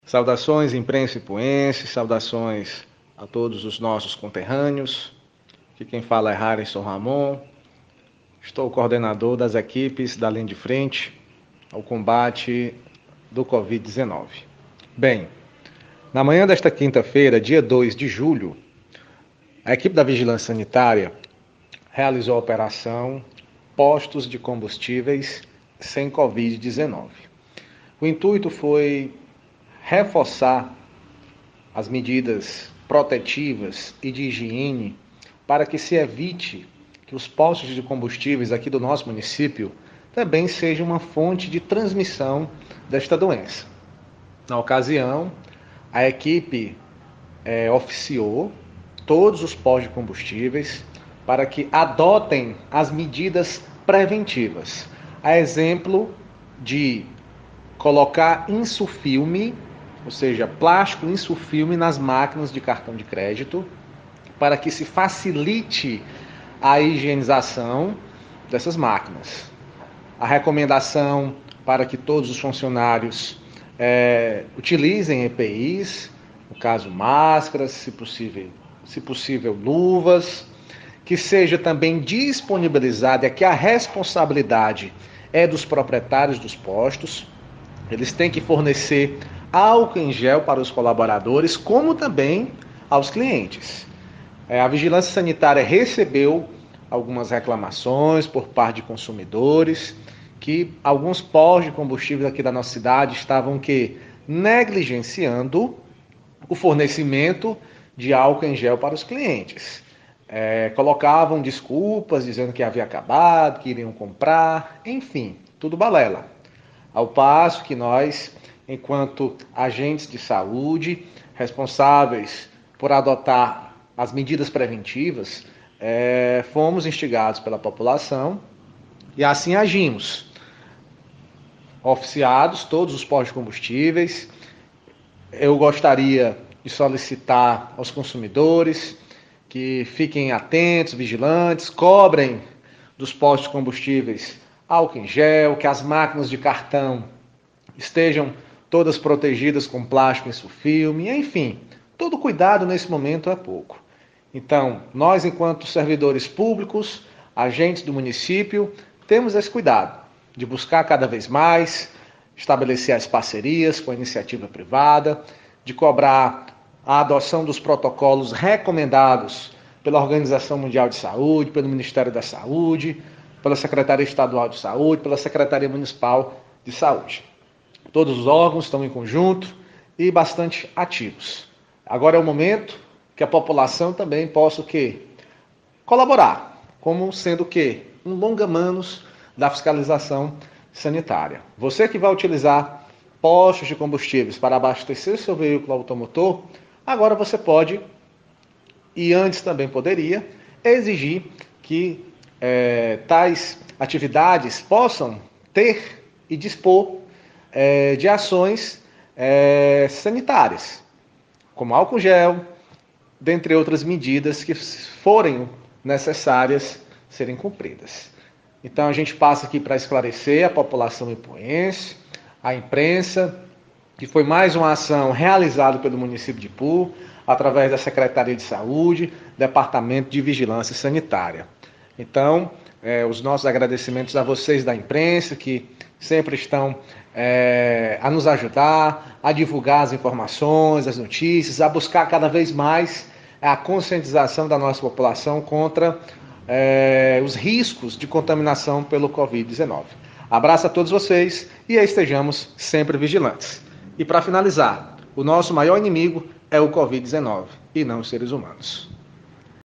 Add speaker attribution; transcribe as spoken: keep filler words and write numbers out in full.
Speaker 1: Saudações, imprensa ipuense, saudações a todos os nossos conterrâneos. Aqui quem fala é Harrison Ramon. Estou coordenador das equipes da linha de frente ao combate do covid dezenove. Bem, na manhã desta quinta-feira, dia dois de julho, a equipe da Vigilância Sanitária realizou a operação Postos de Combustíveis sem covid dezenove. O intuito foi reforçar as medidas protetivas e de higiene para que se evite que os postos de combustíveis aqui do nosso município também sejam uma fonte de transmissão desta doença. Na ocasião, a equipe é, oficiou todos os postos de combustíveis para que adotem as medidas preventivas. A exemplo de colocar insufilme, ou seja, plástico insufilme nas máquinas de cartão de crédito, para que se facilite a higienização dessas máquinas. A recomendação para que todos os funcionários é, utilizem E P Is, no caso máscaras, se possível, se possível luvas, que seja também disponibilizada, e aqui a responsabilidade é dos proprietários dos postos. Eles têm que fornecer álcool em gel para os colaboradores, como também aos clientes. É, a Vigilância Sanitária recebeu algumas reclamações por parte de consumidores que alguns postos de combustíveis aqui da nossa cidade estavam que negligenciando o fornecimento de álcool em gel para os clientes. É, colocavam desculpas dizendo que havia acabado, que iriam comprar, enfim, tudo balela. Ao passo que nós, enquanto agentes de saúde, responsáveis por adotar as medidas preventivas, é, fomos instigados pela população e assim agimos. Oficiados todos os postos de combustíveis, eu gostaria de solicitar aos consumidores que fiquem atentos, vigilantes, cobrem dos postos de combustíveis álcool em gel, que as máquinas de cartão estejam todas protegidas com plástico insufilme, enfim, todo cuidado nesse momento é pouco. Então, nós, enquanto servidores públicos, agentes do município, temos esse cuidado de buscar cada vez mais, estabelecer as parcerias com a iniciativa privada, de cobrar a adoção dos protocolos recomendados pela Organização Mundial de Saúde, pelo Ministério da Saúde, pela Secretaria Estadual de Saúde, pela Secretaria Municipal de Saúde. Todos os órgãos estão em conjunto e bastante ativos. Agora é o momento que a população também possa o quê? Colaborar, como sendo o quê? Um longa-manos da fiscalização sanitária. Você que vai utilizar postos de combustíveis para abastecer seu veículo automotor, agora você pode, e antes também poderia, exigir que É, tais atividades possam ter e dispor é, de ações é, sanitárias, como álcool gel, dentre outras medidas que forem necessárias serem cumpridas. Então a gente passa aqui para esclarecer a população ipuense, a imprensa, que foi mais uma ação realizada pelo município de Ipu, através da Secretaria de Saúde, Departamento de Vigilância Sanitária. Então, é, os nossos agradecimentos a vocês da imprensa, que sempre estão é, a nos ajudar, a divulgar as informações, as notícias, a buscar cada vez mais a conscientização da nossa população contra é, os riscos de contaminação pelo covid dezenove. Abraço a todos vocês e estejamos sempre vigilantes. E para finalizar, o nosso maior inimigo é o covid dezenove e não os seres humanos.